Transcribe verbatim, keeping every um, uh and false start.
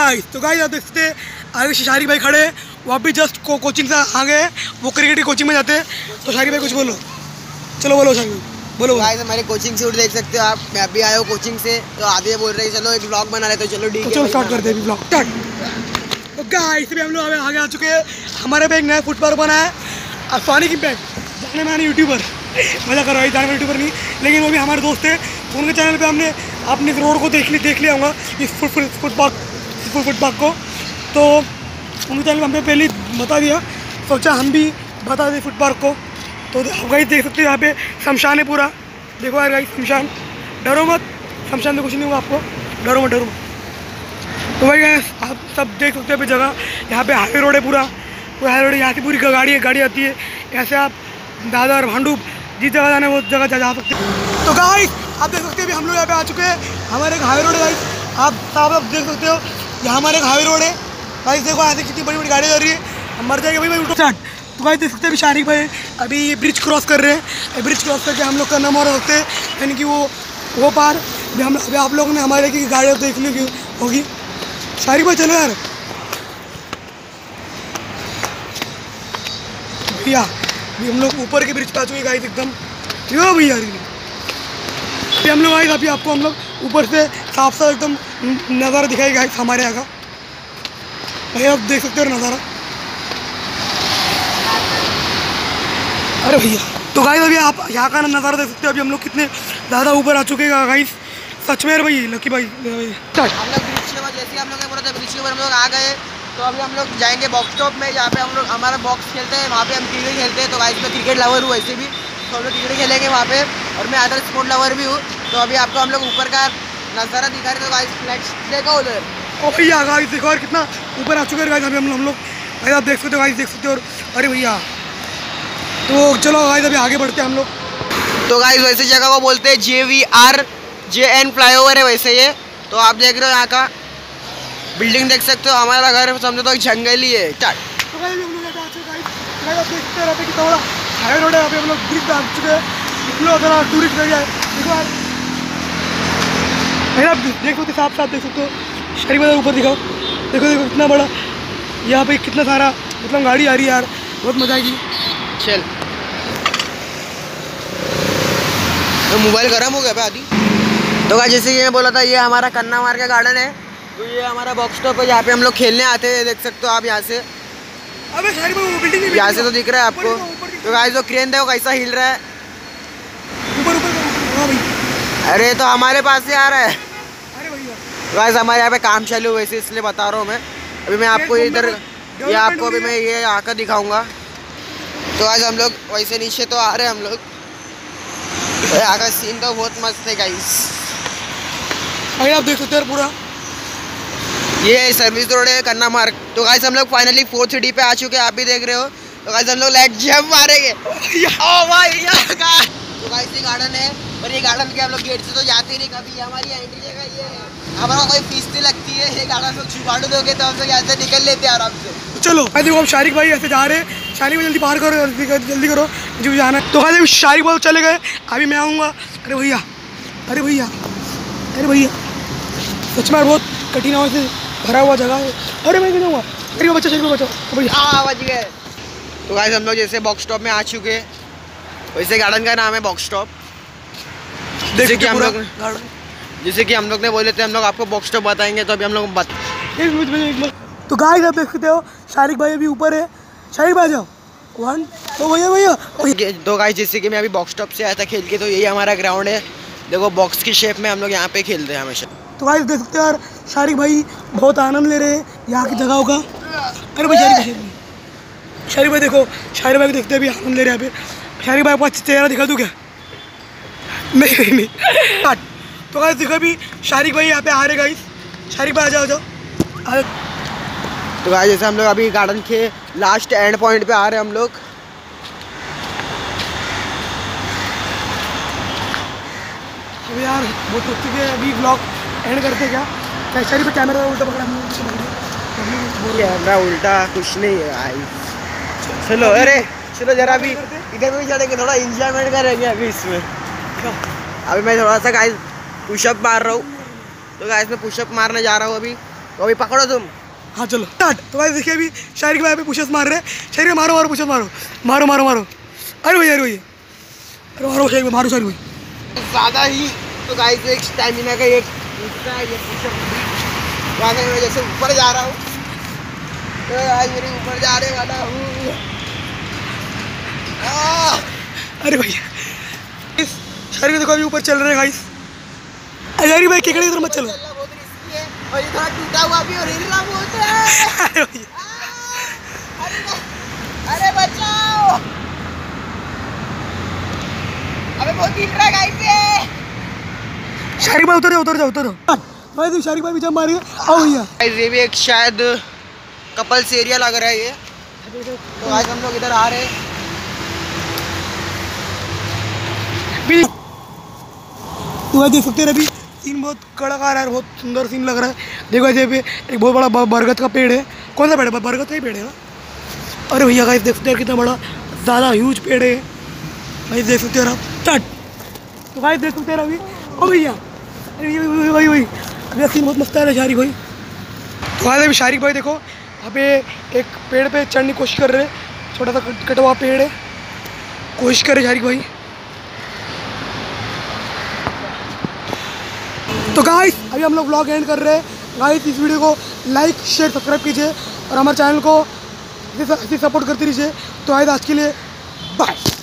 Guys तो guys आप देख सकते हैं आगे शारिक भाई खड़े हैं, वो अभी जस्ट को, कोचिंग से आ गए, वो क्रिकेट की कोचिंग में जाते हैं। तो शारिक भाई कुछ बोलो, चलो बोलो शारिक भाई बोलो। गाइस हमारे कोचिंग शूट देख सकते हो आप, मैं अभी आया हूँ कोचिंग से, तो आधे बोल रहे हैं चलो एक ब्लॉग बना रहे, तो चलो ठीक है चलो स्टार्ट करते हैं ब्लॉग स्टार्ट। तो गाइस भी हम लोग अभी आगे आ चुके हैं, हमारे पे एक नया फुट पार्क बना है अफवानी की पैक, जाने माने यूट्यूबर, मजा कर रहा है, जाने माने यूट्यूबर नहीं लेकिन वो भी हमारे दोस्त है, उनके चैनल पे हमने अपने इस रोड को देख ली देख लिया होगा, इस foot foot park foot foot park को, तो उनके चैनल पे हमने पहले ही बता दिया, सोचा हम भी बता दें फुट पार्क को। तो आप गाइस देख सकते हो यहाँ पे शमशान है पूरा, देखो यार गाइस शमशान, डरो मत, शमशान में कुछ नहीं होगा आपको, डरो मत डरो मत। तो भाई गाइस आप सब देख सकते हो अभी जगह, यहाँ पे हाईवे रोड है पूरा, पूरा हाईवे रोड, यहाँ से पूरी गाड़ी गाड़ी आती है, ऐसे आप दादर भांडुप जिस जगह जाना है वो जगह जा, जा सकते हैं। तो गाइस आप देख सकते हो अभी हम लोग यहाँ पे आ चुके हैं, हमारे एक हाईवे रोड है गाइस, आप सब आप देख सकते हो यहाँ हमारे एक हाईवे रोड है गाइस, देखो यहाँ से कितनी बड़ी बड़ी गाड़ी जा रही है, हम मर जाएंगे भाई भाई उठो स्टार्ट। तो गाइस देख सकते हैं अभी शारिक भाई अभी ये ब्रिज क्रॉस कर रहे हैं, ब्रिज क्रॉस करके हम लोग का नाम और सकते हैं, यानी कि वो वो पार अभी हम अभी आप लोगों ने हमारे की गाड़ियाँ देखने की होगी। शारिक भाई चलो यार भैया, अभी हम लोग ऊपर के ब्रिज पे आ चुके गाइस एकदम, यो भैया अभी हम लोग आए अभी आपको हम लोग ऊपर से साफ साफ एकदम नज़ारा दिखाई गाइस हमारे यहाँ का, भैया आप देख सकते हो नज़ारा, अरे भैया। तो गाइस अभी आप यहाँ का नज़ारा देख सकते हो, अभी हम लोग कितने ज़्यादा ऊपर आ चुके हैं गाइस, सच में भाई लकी भाई। हम लोग ब्रिज के बाद जैसे हम लोग ने बोला था ब्रिज के ऊपर हम लोग आ गए, तो अभी हम लोग जाएंगे बॉक्स स्टॉप में, जहाँ पे हम लोग हमारा बॉक्स खेलते हैं, वहाँ पे हम क्रिकेट खेलते हैं। तो गाइस मैं क्रिकेट लवर हूँ वैसे भी, तो हम लोग क्रिकेट खेलेंगे वहाँ पे, और मैं अदर स्पोर्ट लवर भी हूँ। तो अभी आपको हम लोग ऊपर का नज़ारा दिखा रहे, तो गाइस लेट्स देखो उधर, ओ भैया गाइस देखो और कितना ऊपर आ चुके हैं गाइस अभी हम लोग, भाई आप देख सकते हो गाइस देख सकते हो, और अरे भैया तो चलो गाइस अभी आगे बढ़ते हैं हम लोग। तो गाइस वैसे जगह को बोलते हैं J V R J N flyover है वैसे ये, तो आप देख रहे हो यहाँ का बिल्डिंग देख सकते हो, हमारा घर समझो तो जंगल ही है। तो गाइस हम लोग यहाँ आ चुके हैं गाइस, आप देख सकते हैं कितना बड़ा हाईवे रोड है, यहाँ पे हम लोग ब्रिज पे आ चुके हैं, इतना ज़रा टूरिस्ट एरिया है, देखो यार भैया आप देख सकते साफ साफ देख सकते हो, शरीफ बाजार ऊपर दिखाओ, देखो देखो कितना बड़ा यहाँ पे कितना सारा मतलब गाड़ी आ रही है यार, बहुत मजा आएगी। चल तो मोबाइल गर्म हो गया भाई आदि। तो गाइस जैसे ये बोला था ये हमारा कन्ना मार का गार्डन है, तो ये हमारा बॉक्स स्टॉप है जहाँ पे हम लोग खेलने आते हैं, देख सकते हो आप यहाँ से, अबे शरीफ वो बिल्डिंग यहाँ से तो दिख रहा है आपको। तो गाइस जो क्रेन देखो कैसा हिल रहा है, ऊपर ऊपर, हाँ भाई अरे तो हमारे पास से आ रहा है। अरे भैया गाइस हमारे यहाँ पे काम चालू वैसे इसलिए बता रहा हूँ मैं, अभी मैं आपको इधर ये आपको अभी मैं ये आकर दिखाऊंगा। तो आज हम लोग वैसे नीचे तो आ रहे हैं हम लोग, यहाँ का सीन तो बहुत मस्त है गाइस, भाई आप देख सकते हैं पूरा ये सर्विस रोड है कन्ना मार्ग। तो गाइस हम लोग फाइनली फोर्थ डी पे आ चुके हैं, आप भी देख रहे हो। तो गाइस हम लोग लेट जंप मारेंगे, ओ भाई का तो गाइस ये गार्डन है, पर ये गार्डन के हम लोग गेट से तो जाते ही नहीं कभी, ये हमारी एंट्री जगह ये है, हमारा कोई फीस नहीं लगती है, ये गार्डन लोग छुपाड़ू दोगे तो हम लोग यहाँ से निकल लेते हैं आराम से। चलो भाई देखो हम शारिक भाई ऐसे जा रहे हैं, शारिक भाई जल्दी पार करो, जल्दी जल्दी करो जो जाना है। तो भाई शारिक भाई चले गए, अभी मैं आऊँगा। अरे भैया अरे भैया अरे भैया सच में बहुत कठिन हवा से भरा हुआ जगह है, अरे भाई क्या हुआ, अरे बच्चा शारिक बच्चा भैया हाँ बच गए। तो गाइस हम लोग जैसे बॉक्स स्टॉप में आ चुके हैं, वैसे गार्डन का नाम है बॉक्स स्टॉप, जैसे कि हम लोग जैसे कि हम लोग ने बोले थे हम लोग आपको बॉक्स स्टॉप बताएंगे, तो अभी हम लोग बत तो गाइस आप देख सकते हो शारिक भाई अभी ऊपर है, शारिक भाई जाओ वन, तो भैया भैया तो गाइस जैसे कि मैं अभी बॉक्स स्टॉप से आया था खेल के, तो यही हमारा ग्राउंड है, देखो बॉक्स की शेप में हम लोग यहाँ पे खेलते हैं हमेशा। तो गाइस देख सकते हो यार शारिक भाई बहुत आनंद ले रहे हैं यहाँ की जगहों का। अरे भाई शारिक भाई शारिक भाई देखो, शारिक भाई को देखते हैं अभी आनंद ले रहे हैं यहाँ पे, शारिक भाई को चेहरा दिखा दूँ क्या, नहीं नहीं नहीं। तो गाइस देखो अभी शारिक भाई यहाँ पे आ रहे गाइस, शारिक भाई आ जाओ जाओ। तो गाइस जैसे हम लोग अभी गार्डन के लास्ट एंड पॉइंट पे आ रहे हैं हम लोग, अभी यार बहुत रुक चुके हैं, अभी ब्लॉग एंड करते क्या, शारिक भाई कैमरा उल्टा पकड़ा, कैमरा उल्टा कुछ नहीं है गाइस। चलो अरे चलो जरा अभी इधर भी चढ़ेंगे, थोड़ा इंजॉयमेंट करेंगे अभी इसमें। अभी मैं थोड़ा सा गाइस पुशअप मार रहा हूँ, तो गाइस मैं पुशअप मारने जा रहा हूँ अभी, तो अभी पकड़ो तुम। हाँ चलो स्टार्ट। तो भाई देखिए अभी शायरी भाई पे पुशअप्स मार रहे हैं। शायरी मारो मारो पुशअप मारो मारो मारो मारो। अरे भैया अरे भैया अरे मारो शायरी मारो शायरी भाई ज़्यादा ही। तो गाइस एक स्टैमिना का एक दूसरा ये पुशअप वाला मैं जैसे ऊपर जा रहा हूँ, तो आज मेरे ऊपर जाने वाला हूँ। अरे भैया इस शायरी देखो अभी ऊपर चल रहे हैं गाइस। अरे भाई केकड़े की तरफ मत चलो। बहुत रिस्की है और ये थोड़ा टूटा हुआ भी और हिल रहा बहुत है। अरे भैया अरे बचाओ, अबे बहुत हिल रहा है गाइस ये। शायरी भाई उतर जाओ उतर जाओ उतर जाओ भाई। तुम शायरी भाई भी जब मार रही है। आओ भैया ये भी एक शायद कपल्स एरिया लग रहा है ये। तो आज हम लोग इधर आ रहे हैं। तो देख सकते हैं अभी सीन बहुत कड़क आ रहा है, बहुत सुंदर सीन लग रहा है। देखो जैसे पे एक बहुत बड़ा बरगद का पेड़ है। कौन सा पेड़ है? बरगद का ही पेड़ है ना। अरे भैया गाइस देख सकते हैं कितना बड़ा ज़्यादा ह्यूज पेड़ है भाई, देख सकते हैं आप। स्टार्ट। तो गाइस देख सकते हैं अभी। ओ भैया अरे वही वही अभी सीन बहुत मस्त है शारिक भाई। तो गाइस अभी शारिक भाई देखो यहाँ पे एक पेड़ पे चढ़ने की कोशिश कर रहे हैं। छोटा सा कटा हुआ पेड़ है, कोशिश कर रहे शारिक भाई। तो गाइस अभी हम लोग व्लॉग एंड कर रहे हैं। गाइस इस वीडियो को लाइक शेयर सब्सक्राइब कीजिए और हमारे चैनल को ऐसे सपोर्ट करते रहिए। तो गाइस आज के लिए बाय।